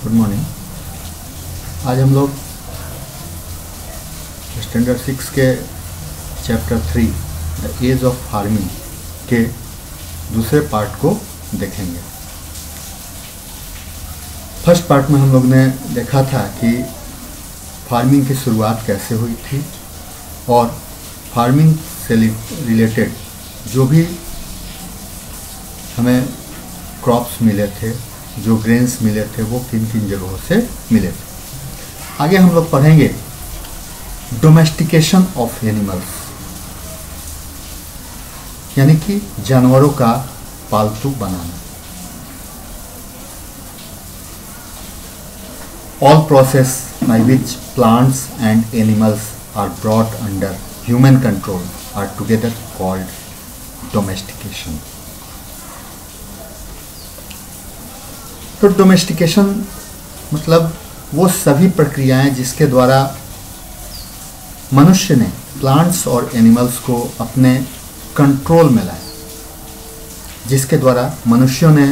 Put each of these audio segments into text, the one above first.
Good morning. आज हम लोग स्टैंडर्ड 6 के chapter 3 the age of farming के दूसरे पार्ट को देखेंगे। फर्स्ट पार्ट में हम लोग ने देखा था कि फार्मिंग की शुरुआत कैसे हुई थी और फार्मिंग से रिलेटेड जो भी हमें क्रॉप्स मिले थे, जो ग्रेन्स मिले थे, वो किन किन जगहों से मिले थे। आगे हम लोग पढ़ेंगे डोमेस्टिकेशन ऑफ एनिमल्स, यानी कि जानवरों का पालतू बनाना। All process by which plants and animals are brought under human control are together called domestication. तो डोमेस्टिकेशन मतलब वो सभी प्रक्रियाएं जिसके द्वारा मनुष्य ने प्लांट्स और एनिमल्स को अपने कंट्रोल में लाया, जिसके द्वारा मनुष्यों ने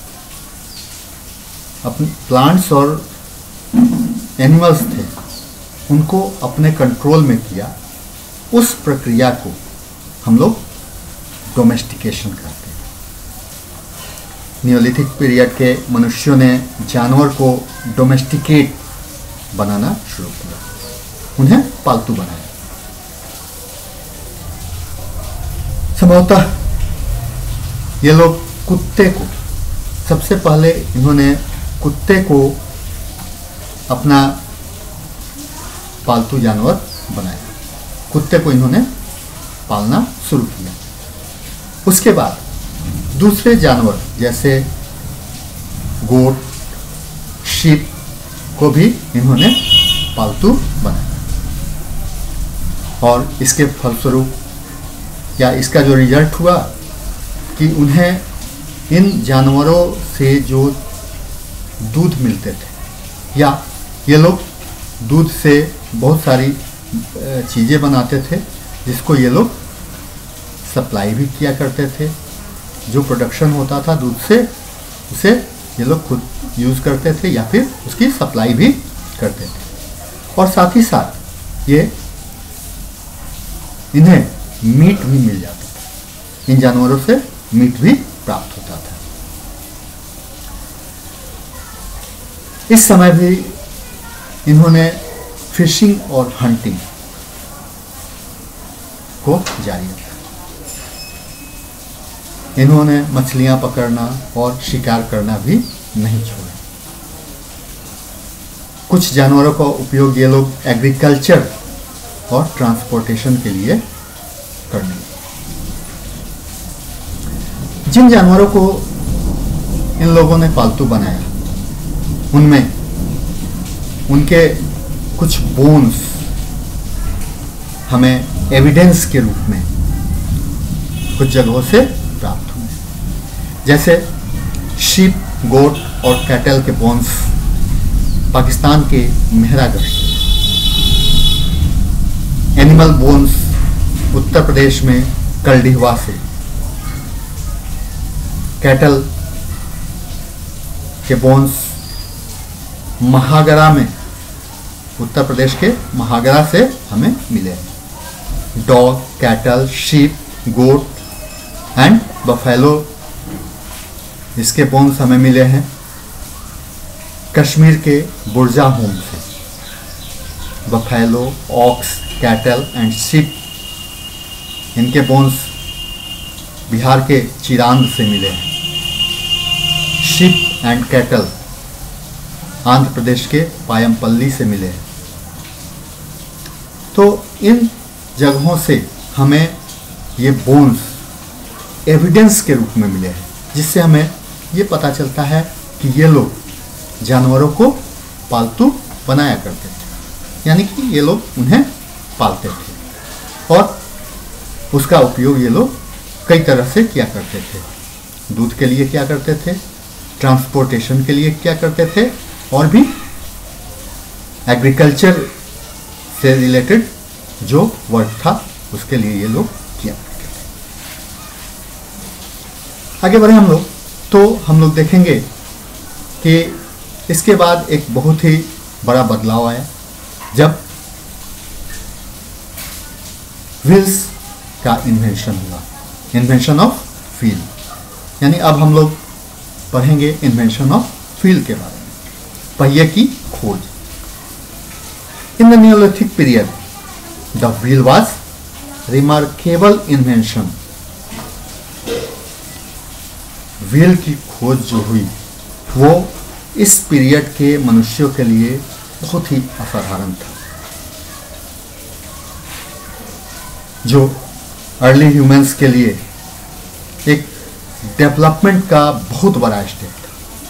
अपने प्लांट्स और एनिमल्स थे उनको अपने कंट्रोल में किया, उस प्रक्रिया को हम लोग डोमेस्टिकेशन कहते हैं। नियोलिथिक पीरियड के मनुष्यों ने जानवर को डोमेस्टिकेट बनाना शुरू किया, उन्हें पालतू बनाया। संभवतः ये लोग कुत्ते को, सबसे पहले इन्होंने कुत्ते को अपना पालतू जानवर बनाया, कुत्ते को इन्होंने पालना शुरू किया। उसके बाद दूसरे जानवर जैसे गोट, शीप को भी इन्होंने पालतू बनाया और इसके फलस्वरूप या इसका जो रिजल्ट हुआ कि उन्हें इन जानवरों से जो दूध मिलते थे, या ये लोग दूध से बहुत सारी चीज़ें बनाते थे जिसको ये लोग सप्लाई भी किया करते थे। जो प्रोडक्शन होता था दूध से, उसे ये लोग खुद यूज़ करते थे या फिर उसकी सप्लाई भी करते थे। और साथ ही साथ ये इन्हें मीट भी मिल जाता था, इन जानवरों से मीट भी प्राप्त होता था। इस समय भी इन्होंने फिशिंग और हंटिंग को जारी रखा। इन्होंने मछलियां पकड़ना और शिकार करना भी नहीं छोड़ा। कुछ जानवरों का उपयोग ये लोग एग्रीकल्चर और ट्रांसपोर्टेशन के लिए करने। जिन जानवरों को इन लोगों ने पालतू बनाया उनमें उनके कुछ बोन्स हमें एविडेंस के रूप में कुछ जगहों से प्राप्त हुए, जैसे शीप, गोट और कैटल के बोन्स पाकिस्तान के मेहरागढ़, एनिमल बोन्स उत्तर प्रदेश में कलडीहवा से, कैटल के बोन्स महागरा में, उत्तर प्रदेश के महागरा से हमें मिले। Dog, cattle, sheep, goat and buffalo, इसके बोन्स हमें मिले हैं कश्मीर के बुर्जा होम से। Buffalo, ox, cattle and sheep, इनके बोन्स बिहार के चिरांद से मिले हैं। Sheep and cattle Andhra Pradesh के पायमपल्ली से मिले हैं। तो इन जगहों से हमें ये बोन्स एविडेंस के रूप में मिले हैं, जिससे हमें ये पता चलता है कि ये लोग जानवरों को पालतू बनाया करते थे, यानी कि ये लोग उन्हें पालते थे और उसका उपयोग ये लोग कई तरह से किया करते थे। दूध के लिए क्या करते थे, ट्रांसपोर्टेशन के लिए क्या करते थे, और भी एग्रीकल्चर से रिलेटेड जो वर्क था उसके लिए ये लोग किया करते थे। आगे बढ़े हम लोग, तो हम लोग देखेंगे कि इसके बाद एक बहुत ही बड़ा बदलाव आया जब व्हील्स का इन्वेंशन हुआ, इन्वेंशन ऑफ व्हील। यानी अब हम लोग पढ़ेंगे इन्वेंशन ऑफ व्हील के बारे में, पहिए की खोज। In the neolithic period the wheel was remarkable invention. Wheel की खोज जो हुई वो इस पीरियड के मनुष्यों के लिए बहुत ही असाधारण था। जो अर्ली ह्यूमंस के लिए एक डेवलपमेंट का बहुत बड़ा स्टेप था।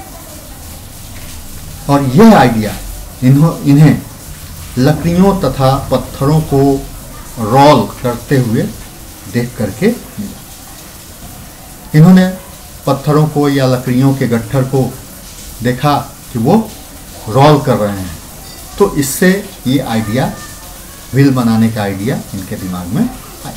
और यह आइडिया इन्हें लकड़ियों तथा पत्थरों को रोल करते हुए देख करके मिला। इन्होंने पत्थरों को या लकड़ियों के गट्ठर को देखा कि वो रोल कर रहे हैं, तो इससे ये आइडिया, व्हील बनाने का आइडिया इनके दिमाग में आया।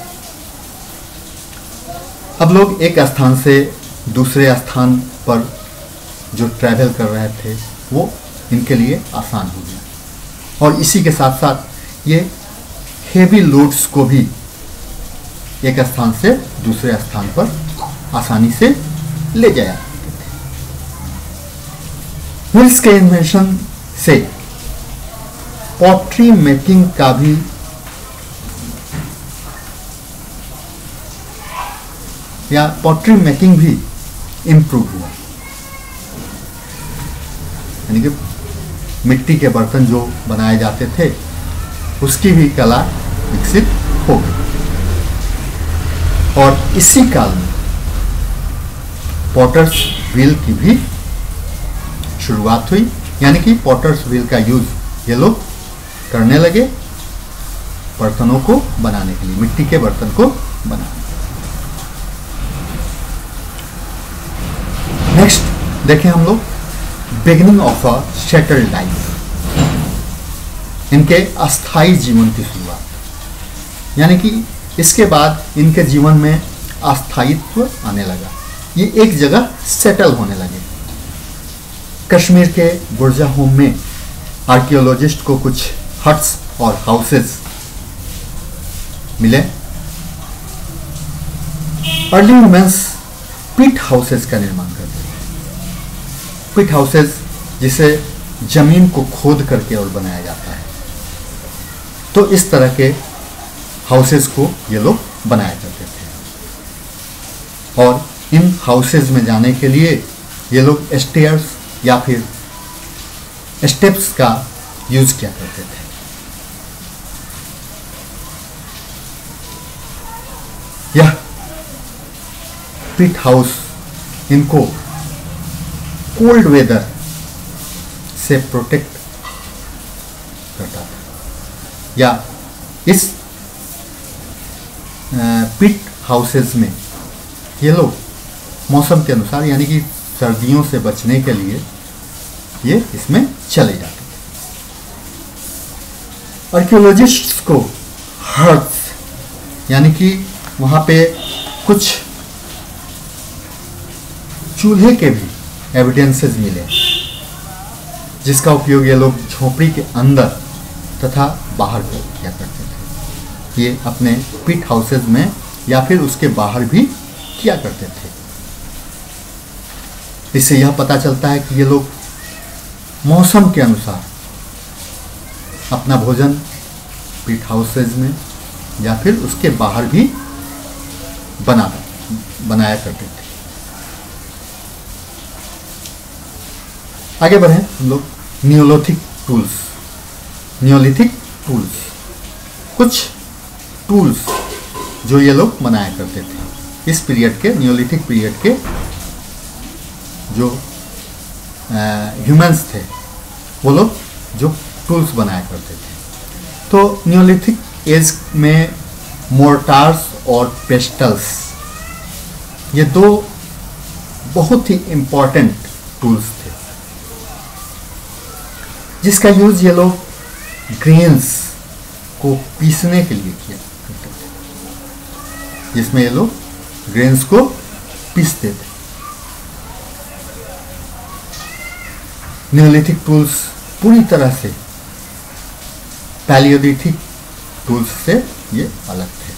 अब लोग एक स्थान से दूसरे स्थान पर जो ट्रैवल कर रहे थे वो इनके लिए आसान हो गया, और इसी के साथ साथ ये हेवी लोड्स को भी एक स्थान से दूसरे स्थान पर आसानी से ले जाया। व्हील्स के इन्वेंशन से पॉटरी मेकिंग का भी पॉटरी मेकिंग भी इम्प्रूव हुआ। यानी कि मिट्टी के बर्तन जो बनाए जाते थे उसकी भी कला विकसित हो गई। और इसी काल में पॉटर्स व्हील की भी शुरुआत हुई। यानी कि पॉटर्स व्हील का यूज ये लोग करने लगे बर्तनों को बनाने के लिए, मिट्टी के बर्तन को बनाने। नेक्स्ट देखें हम लोग beginning of a settled life, इनके अस्थाई जीवन की शुरुआत। यानी कि इसके बाद इनके जीवन में अस्थायित्व आने लगा, ये एक जगह सेटल होने लगे। कश्मीर के गुर्जा होम में आर्कियोलॉजिस्ट को कुछ हट्स और हाउसेस मिले। अर्ली ह्यूमंस पिट हाउसेस का निर्माण करते थे। पिट हाउसेस जिसे जमीन को खोद करके और बनाया जाता है, तो इस तरह के हाउसेस को ये लोग बनाया करते थे। और इन हाउसेस में जाने के लिए ये लोग स्टेयर्स या फिर स्टेप्स का यूज किया करते थे। यह पिट हाउस इनको कोल्ड वेदर से प्रोटेक्ट करता था। या इस पिट हाउसेस में ये लोग मौसम के अनुसार, यानी कि सर्दियों से बचने के लिए ये इसमें चले जाते थे। आर्कियोलॉजिस्ट्स को हर्ट्स, यानी कि वहाँ पे कुछ चूल्हे के भी एविडेंसेस मिले, जिसका उपयोग ये लोग झोपड़ी के अंदर तथा बाहर किया करते थे। ये अपने पिट हाउसेज में या फिर उसके बाहर भी किया करते थे। इससे यह पता चलता है कि ये लोग मौसम के अनुसार अपना भोजन पिट हाउसेज में या फिर उसके बाहर भी बनाया करते थे। आगे बढ़ें हम लोग नियोलिथिक टूल्स, कुछ टूल्स जो ये लोग बनाया करते थे इस पीरियड के, नियोलिथिक पीरियड के जो ह्यूमंस थे वो लोग जो टूल्स बनाया करते थे। तो नियोलिथिक एज में मोर्टार्स और पेस्टल्स, ये दो बहुत ही इम्पोर्टेंट टूल्स थे, जिसका यूज ये लोग ग्रेन्स को पीसने के लिए किया करते थे, जिसमें ये लोग ग्रेन्स को पीसते थे। नियोलिथिक टूल्स पूरी तरह से पैलियोलिथिक टूल्स से ये अलग थे।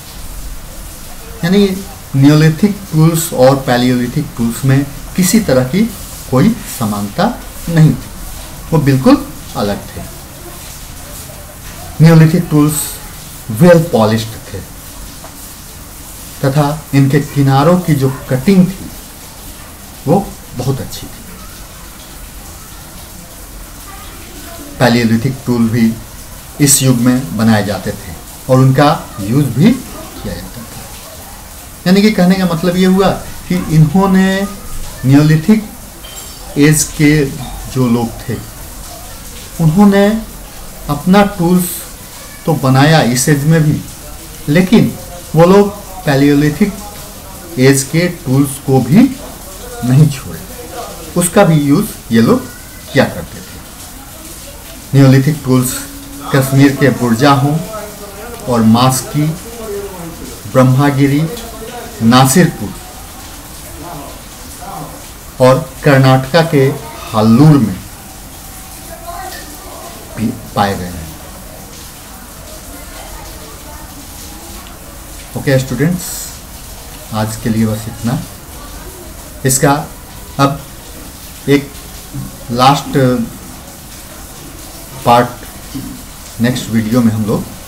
यानी नियोलिथिक टूल्स और पैलियोलिथिक टूल्स में किसी तरह की कोई समानता नहीं थी, वो बिल्कुल अलग थे। नियोलिथिक टूल्स वेल पॉलिश्ड थे तथा इनके किनारों की जो कटिंग थी वो बहुत अच्छी थी। पैलियोलिथिक टूल भी इस युग में बनाए जाते थे और उनका यूज भी किया जाता था। यानी कि कहने का मतलब ये हुआ कि इन्होंने नियोलिथिक एज के जो लोग थे उन्होंने अपना टूल्स तो बनाया इस एज में भी, लेकिन वो लोग पैलियोलिथिक एज के टूल्स को भी नहीं छोड़े, उसका भी यूज ये लोग किया करते थे। नियोलिथिक टूल्स कश्मीर के बुर्जा हों और मास्की, ब्रह्मागिरी, नासिरपुर और कर्नाटका के हल्लूर में पाए गए हैं। ओके स्टूडेंट्स, आज के लिए बस इतना। इसका अब एक लास्ट पार्ट नेक्स्ट वीडियो में हम लोग